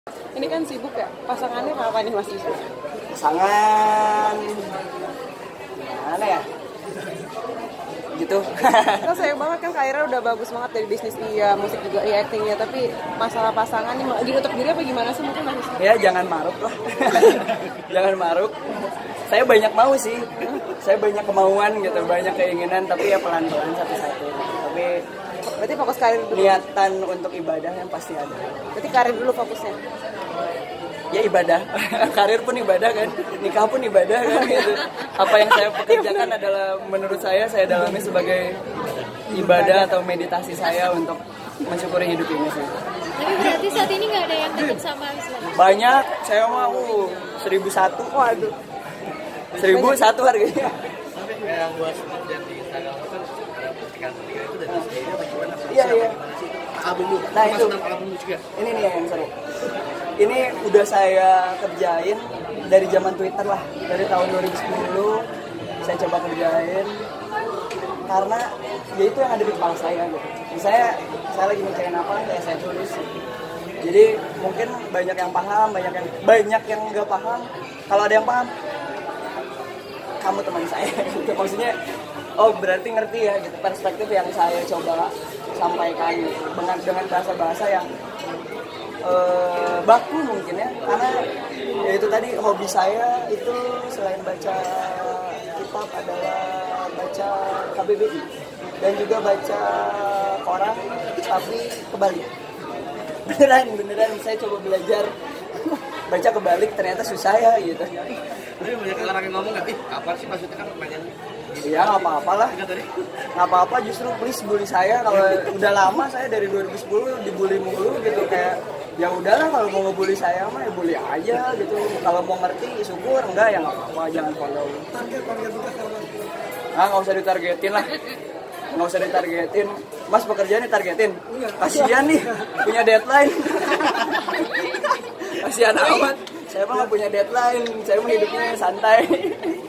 Ini kan sibuk ya, pasangannya kapan nih Mas Yusuf? Pasangan mana ya? Gitu. Kan sayang banget kan karirnya udah bagus banget dari bisnis iya, musik juga iya, actingnya. Tapi masalah pasangan nih lagi nutup diri apa gimana sih mungkin Mas Yusuf? Ya jangan maruk lah. Jangan maruk. Saya banyak mau sih. Saya banyak kemauan gitu, banyak keinginan, tapi ya pelan-pelan satu-satu. Tapi Berarti fokus karir dulu. niatan untuk ibadah yang pasti ada. Berarti karir dulu fokusnya. Ya ibadah, karir pun ibadah kan, nikah pun ibadah kan gitu. Apa yang saya pekerjakan adalah menurut saya dalami sebagai ibadah atau meditasi saya untuk mensyukuri hidup ini sih. Tapi berarti saat ini nggak ada yang deket sama Islam? Banyak, saya mau 1001, waduh, 1001 harganya. Yang buat dan di Instagram itu kan ada postingan itu dari sendiri apa gimana? Iya iya. Album lu, Nah itu, album lu juga. ini nih yang seru. Ini udah saya kerjain dari zaman Twitter lah, dari tahun 2010 saya coba kerjain karena ya itu yang ada di kepala saya gitu. Saya lagi mikirin apa, kayak saya tulis. Jadi mungkin banyak yang paham, banyak yang nggak paham. Kalau ada yang paham, kamu teman saya gitu. Maksudnya, oh berarti ngerti ya gitu perspektif yang saya coba sampaikan gitu. dengan bahasa-bahasa yang baku mungkin ya, karena ya itu tadi hobi saya itu selain baca kitab adalah baca KBBI dan juga baca koran, tapi kebalik. Beneran saya coba belajar baca kebalik, ternyata susah ya gitu. Tapi banyak orang yang ngomong nggak, apa sih maksudnya kan pertanyaannya? Iya nggak apa-apa lah, nggak apa-apa, justru please bully saya. Kalau udah lama saya dari 2010 dibully mulu gitu, kayak ya udahlah kalau mau ngebully saya mah ya bully aja gitu. Kalau mau ngerti syukur, enggak ya nggak apa-apa, jangan follow. Nggak usah ditargetin lah, nggak usah ditargetin. Mas pekerjaan ditargetin, kasihan nih punya deadline. Kasihan amat, saya mah nggak punya deadline, saya mah hidupnya santai.